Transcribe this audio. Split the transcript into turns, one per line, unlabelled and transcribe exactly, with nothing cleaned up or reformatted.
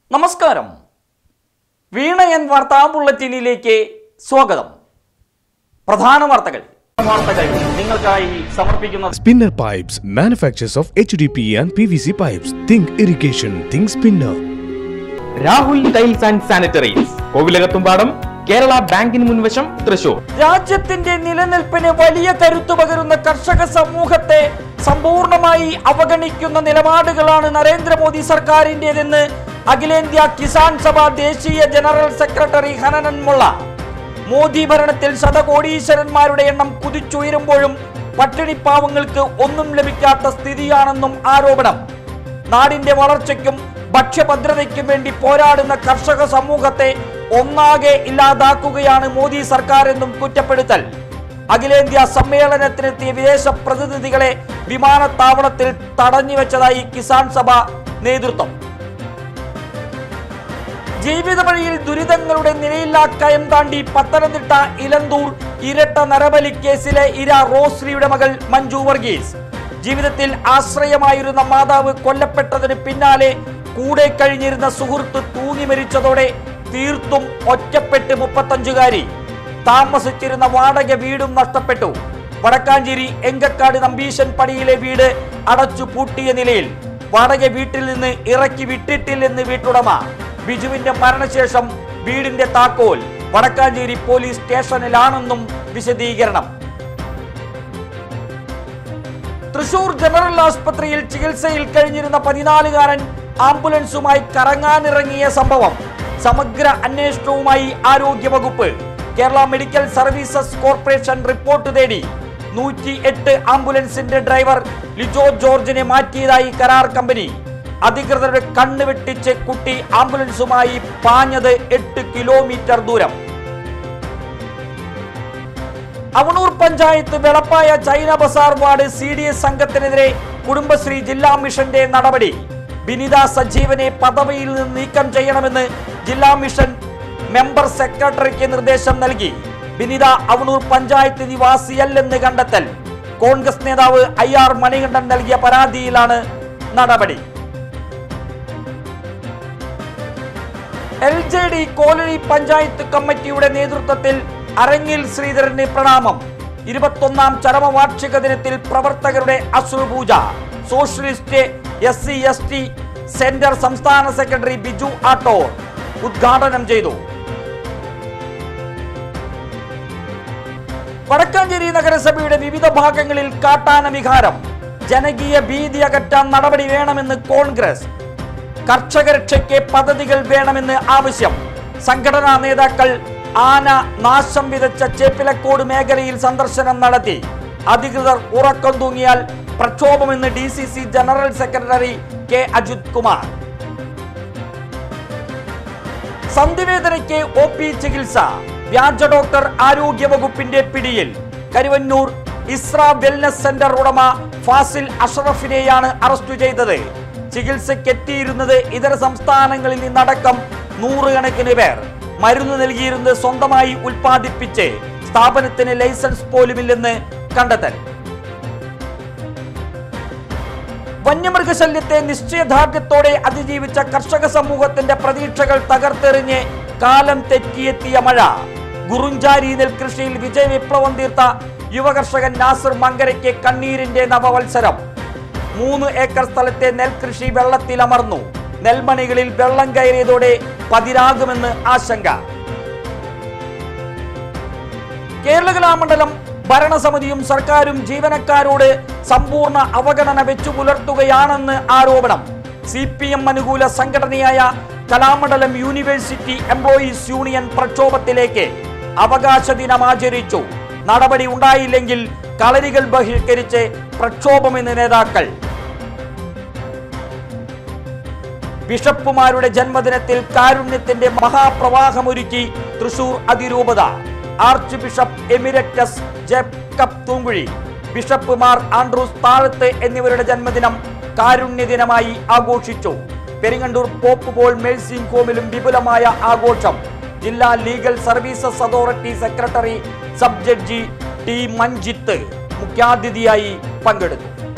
നമസ്കാരം. വീണയൻ വാർത്താ ബുള്ളറ്റിനിലേക്ക് സ്വാഗതം. പ്രധാന വാർത്തകൾ വാർത്തകൾ നിങ്ങൾക്കായി സമർപ്പിക്കുന്നത്
Spinner Pipes, manufacturers of H D P E and P V C pipes. Think irrigation, think Spinner.
Rahul tiles and sanitaries, Kovilakathumpadam, Kerala ബാങ്കിന് മുൻവശം, തൃശൂർ.
രാജ്യത്തിന്റെ നിലനിൽപ്പിന് വലിയ കരുത്തു പകരുന്ന കർഷക സമൂഹത്തെ സമ്പൂർണമായി അവഗണിക്കുന്ന നിലപാടുകളാണ് നരേന്ദ്രമോദി സർക്കാരിന്റേതെന്ന് അഖിലേന്ത്യാ കിസാൻ സഭ ദേശീയ ജനറൽ സെക്രട്ടറി ഹനനൻ മുള്ള. മോദി ഭരണത്തിൽ ശതകോടീശ്വരന്മാരുടെ എണ്ണം കുതിച്ചുയരുമ്പോഴും പട്ടിണിപ്പാവങ്ങൾക്ക് ഒന്നും ലഭിക്കാത്ത സ്ഥിതിയാണെന്നും ആരോപണം. നാടിന്റെ വളർച്ചയ്ക്കും ഭക്ഷ്യഭദ്രതയ്ക്കും വേണ്ടി പോരാടുന്ന കർഷക സമൂഹത്തെ ഒന്നാകെ ഇല്ലാതാക്കുകയാണ് മോദി സർക്കാർ എന്നും കുറ്റപ്പെടുത്തൽ. അഖിലേന്ത്യാ സമ്മേളനത്തിനെത്തിയ വിദേശ പ്രതിനിധികളെ വിമാനത്താവളത്തിൽ തടഞ്ഞുവെച്ചതായി കിസാൻ സഭ നേതൃത്വം. ജീവിത വഴിയിൽ ദുരിതങ്ങളുടെ നിലയില്ലാ കയം താണ്ടി പത്തനംതിട്ട ഇലന്തൂർ ഇരട്ട നരബലി കേസിലെ ഇര റോസ്ലിയുടെ മകൾ മഞ്ജു വർഗീസ്. ജീവിതത്തിൽ ആശ്രയമായിരുന്ന മാതാവ് കൊല്ലപ്പെട്ടതിന് പിന്നാലെ കൂടെ കഴിഞ്ഞിരുന്ന സുഹൃത്ത് തൂങ്ങി മരിച്ചതോടെ തീർത്തും ഒറ്റപ്പെട്ട് മുപ്പത്തഞ്ചുകാരി. താമസിച്ചിരുന്ന വാടക വീടും നഷ്ടപ്പെട്ടു. വടക്കാഞ്ചേരി എങ്കക്കാട് നമ്പീശൻ പടിയിലെ വീട് അടച്ചു പൂട്ടിയ നിലയിൽ. വാടക വീട്ടിൽ നിന്ന് ഇറക്കി വിട്ടിട്ടില്ലെന്ന് വീട്ടുടമ. ബിജുവിന്റെ മരണശേഷം വീടിന്റെ താക്കോൽ വടക്കാഞ്ചേരി പോലീസ് സ്റ്റേഷനിലാണെന്നും വിശദീകരണം. തൃശൂർ ജനറൽ ആശുപത്രിയിൽ ചികിത്സയിൽ കഴിഞ്ഞിരുന്ന പതിനാലുകാരൻ ആംബുലൻസുമായി കറങ്ങാനിറങ്ങിയ സംഭവം. സമഗ്ര അന്വേഷണവുമായി ആരോഗ്യവകുപ്പ്. Kerala medical services corporation report തേടി. നൂറ്റി എട്ട് ആംബുലൻസിന്റെ ഡ്രൈവർ ലിജോ ജോർജിനെ മാറ്റിയതായി കരാർ കമ്പനി. അധികൃതരുടെ കണ്ണ് വെട്ടിച്ച് കുട്ടി ആംബുലൻസുമായി പാഞ്ഞത് എട്ട് കിലോമീറ്റർ ദൂരം. Avanur panchayat Velappaya China Bazar ward C D S സംഘത്തിനെതിരെ കുടുംബശ്രീ ജില്ലാ മിഷന്റെ നടപടി. ബിനിത സജീവനെ പദവിയിൽ നിന്ന് നീക്കം ചെയ്യണമെന്ന് ജില്ലാ മിഷൻ മെമ്പർ സെക്രട്ടറിക്ക് നിർദ്ദേശം നൽകി. ബിനിത അവണൂർ പഞ്ചായത്ത് നിവാസിയല്ലെന്ന് കണ്ടെത്തൽ. കോൺഗ്രസ് നേതാവ് ഐ ആർ മണികണ്ഠൻ നൽകിയ പരാതിയിലാണ് നടപടി. L J D Kolazhy panchayat കമ്മിറ്റിയുടെ നേതൃത്വത്തിൽ അരങ്ങിൽ ശ്രീധരന് പ്രണാമം. ഇരുപത്തൊന്നാം ചരമവാർഷിക ദിനത്തിൽ പ്രവർത്തകരുടെ അശ്രുപൂജ. Socialist S C S T centre സംസ്ഥാന സെക്രട്ടറി ബിജു ആട്ടോർ ഉദ്ഘാടനം ചെയ്തു. വടക്കാഞ്ചേരി നഗരസഭയുടെ വിവിധ ഭാഗങ്ങളിൽ കാട്ടാന വിഹാരം. ജനകീയ ഭീതി അകറ്റാൻ നടപടി വേണമെന്ന് കോൺഗ്രസ്. കർഷകരക്ഷയ്ക്ക് പദ്ധതികൾ വേണമെന്ന് ആവശ്യം. സംഘടനാ നേതാക്കൾ ആന നാശം വിതച്ച ചേപ്പിലക്കോട് മേഖലയിൽ സന്ദർശനം നടത്തി. അധികൃതർ ഉറക്കം തൂങ്ങിയാൽ പ്രക്ഷോഭമെന്ന് D C C general secretary K Ajith Kumar. സന്ധിവേദനയ്ക്ക് ഒ പി ചികിത്സ. വ്യാജ ഡോക്ടർ ആരോഗ്യവകുപ്പിന്റെ പിടിയിൽ. കരുവന്നൂർ ഇസ്ര വെൽനസ് സെന്റർ ഉടമ ഫാസിൽ അഷറഫിനെയാണ് അറസ്റ്റ് ചെയ്തത്. ചികിത്സയ്ക്കെത്തിയിരുന്നത് ഇതര സംസ്ഥാനങ്ങളിൽ നിന്നടക്കം നൂറുകണക്കിന് പേർ. മരുന്ന് നൽകിയിരുന്നത് സ്വന്തമായി ഉൽപ്പാദിപ്പിച്ച് സ്ഥാപനത്തിന് ലൈസൻസ് പോലുമില്ലെന്ന് കണ്ടെത്തൽ. വന്യമൃഗശല്യത്തെ നിശ്ചയദാർഢ്യത്തോടെ അതിജീവിച്ച കർഷക സമൂഹത്തിന്റെ പ്രതീക്ഷകൾ തകർത്തെറിഞ്ഞ് കാലം തെറ്റിയെത്തിയ മഴ. ഗുറുഞ്ചാരി നെൽകൃഷിയിൽ വിജയ വിപ്ലവം തീർത്ത യുവകർഷകൻ നാസിർ മങ്കരയ്ക്ക് കണ്ണീരിന്റെ നവവത്സരം. മൂന്ന് ഏക്കർ സ്ഥലത്തെ നെൽകൃഷി വെള്ളത്തിലമർന്നു. നെൽമണികളിൽ വെള്ളം കയറിയതോടെ പതിരാകുമെന്ന് ആശങ്ക. കേരള കലാമണ്ഡലം ഭരണസമിതിയും സർക്കാരും ജീവനക്കാരോട് സമ്പൂർണ്ണ അവഗണന വെച്ചു പുലർത്തുകയാണെന്ന് ആരോപണം. സി പി എം അനുകൂല സംഘടനയായ കലാമണ്ഡലം യൂണിവേഴ്സിറ്റി എംപ്ലോയീസ് യൂണിയൻ പ്രക്ഷോഭത്തിലേക്ക്. അവകാശ ദിനം ആചരിച്ചു. നടപടി ഉണ്ടായില്ലെങ്കിൽ കളരികൾ ബഹിഷ്കരിച്ച് പ്രക്ഷോഭമെന്ന് നേതാക്കൾ. ബിഷപ്പുമാരുടെ ജന്മദിനത്തിൽ കാരുണ്യത്തിന്റെ മഹാപ്രവാഹമൊരുക്കി തൃശൂർ അതിരൂപത. Archbishop emeritus Jacob Thoomkuzhy, ബിഷപ്പുമാർ ആൻഡ്രൂസ് താഴത്ത് എന്നിവരുടെ ജന്മദിനം കാരുണ്യദിനമായി ആഘോഷിച്ചു. പെരിങ്ങണ്ടൂർ പോപ്പ് പോൾ മേഴ്സിംഗ് ഹോമിലും വിപുലമായ ആഘോഷം. ജില്ലാ legal services authority secretary sub judge T Manjith മുഖ്യാതിഥിയായി പങ്കെടുത്തു.